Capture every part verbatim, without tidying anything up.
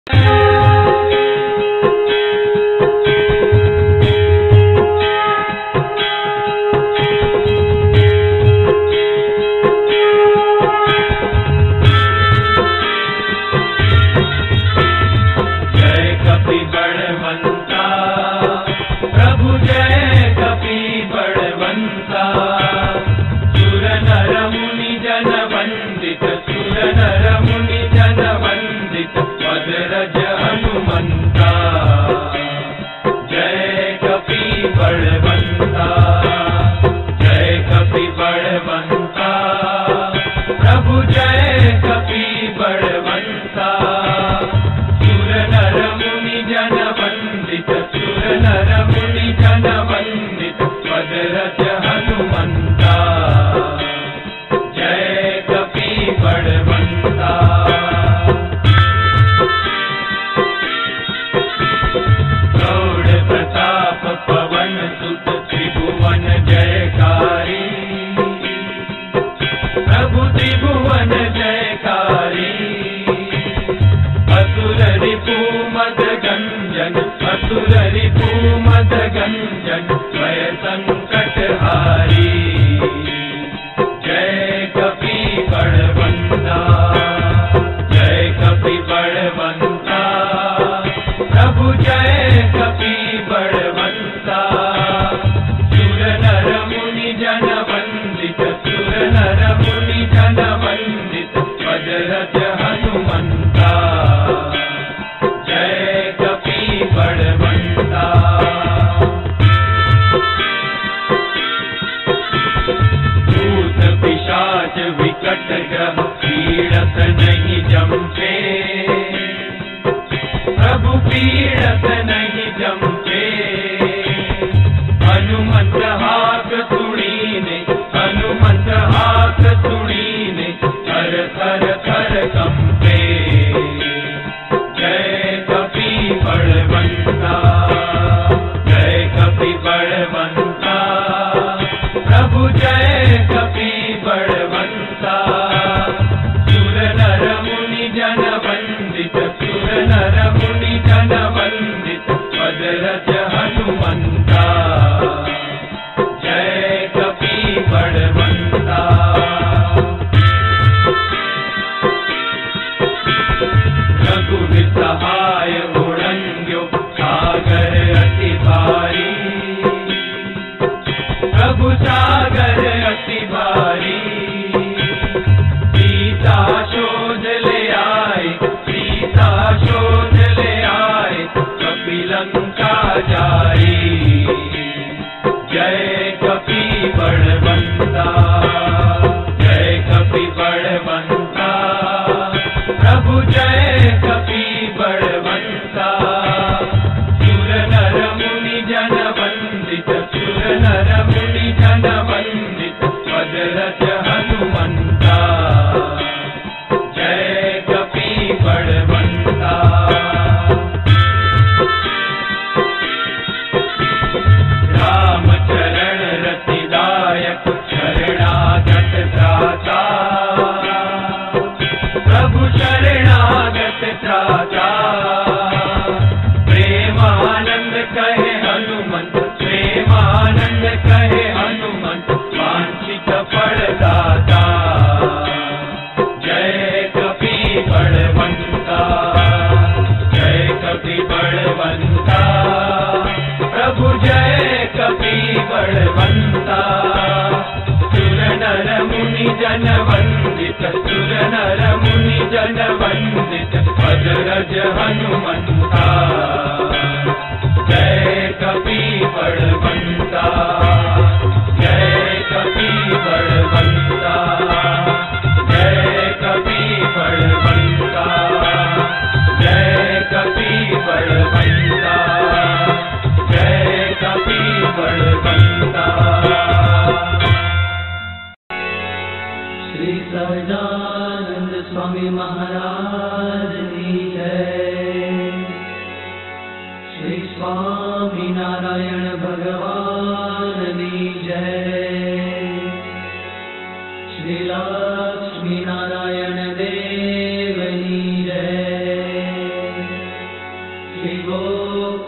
श्री लक्ष्मी नारायण देव की जय।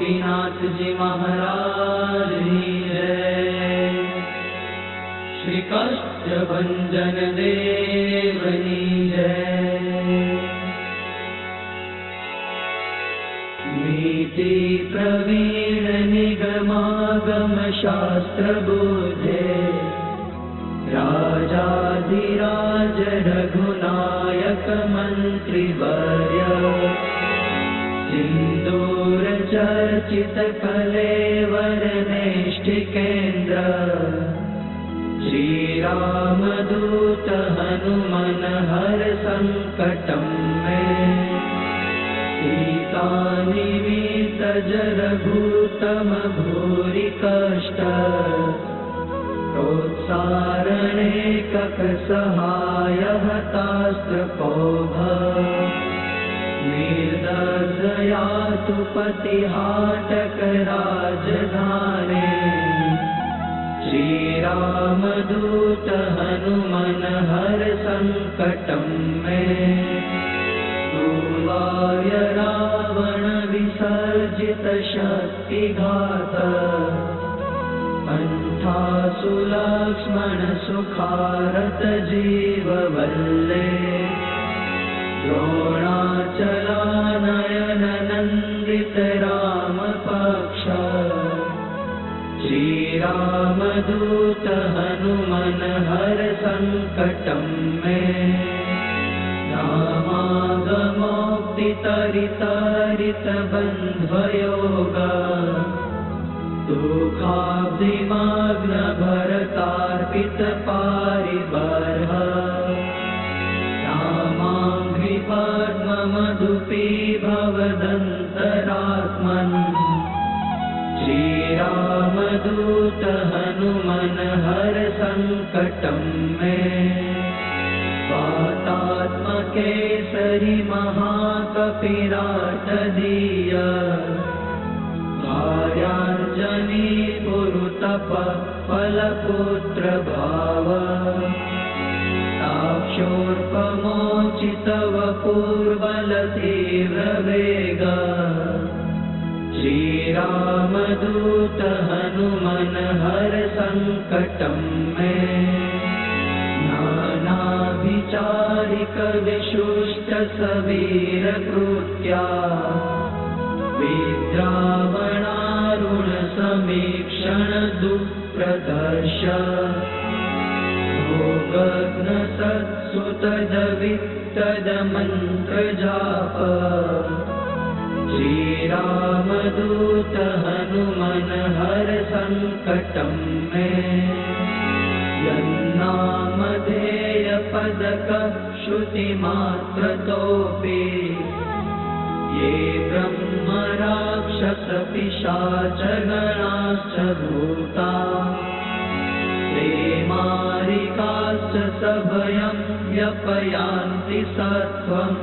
गोपीनाथ जी महाराज की जय। श्री काष्ठभंजन देव की जय। नीति प्रवीण निगमागम शास्त्र बुद्धे राजाधिराज रघुनायक मंत्री वर्य सिंदूर चर्चित कलेवर नेष्टिकेन्द्र श्री रामदूत हनुमन हर संकटं मे सीता निमित्त जरभूतम भूरि कष्ट प्रोत्सारणे कक सहाय हतास्त्रपोभ निर्दययातु पतिहाटक राजधाने श्री रामदूत हनुमन हर संकटं मे पूर्वाय रावण विसर्जित शक्तिघात पंथासु लक्ष्मण सुखारत जीव वल्ले द्रोणाचलानयन नंदित राम पक्ष श्री रामदूत हनुमन हर संकटं मे रामागमोक्ति तरितरित बन्ध्वयोग दुःखाब्धिमग्न भरतार्पित पारिबर्ह रामाङ्घ्रि पद्ममधुपी भवदन्तरात्मन् श्रीरामदूत हनुमन हर संकटं मे वातात्मकेसरि महाकपिराटदीय भार्याञ्जनी पुरुतप फलपुत्र भाव ताक्षोर्पमोचितव पूर्वल तीव्र वेग श्रीरामदूत हनुमन हर संकटं मे नानाभिचारिक विशुष्ट सवीर कृत्या विद्रावणारुण समीक्षण दुःप्रदर्श भोगग्न सत्सुतज वित्तज मंत्र जाप श्रीरामदूत हनुमन हर संकटं मे यन्नामधेय पदक श्रुतिमात्रतोऽपि ये ब्रह्म राक्षस पिशाच गणाश्च भूता प्रेमारिकाश्च सभयं व्यपयान्ति सत्वं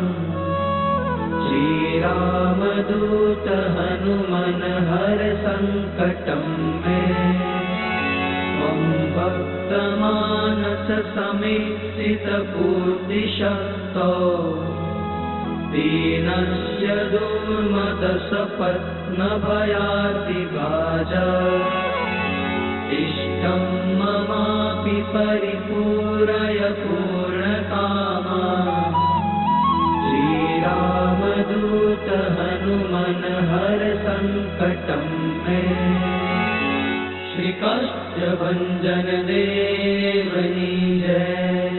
श्रीरामदूत हनुमन हर संकटं मे त्वं भक्तमानस समीक्षित पूर्तिशक्तो दीनस्य दुर्मदसपत्न भयार्तिभाज इष्टं ममापि परिपूरय पूर्णकामा श्रीरामदूत हनुमन हर संकटं मे श्री काष्ठभंजन देव की जय।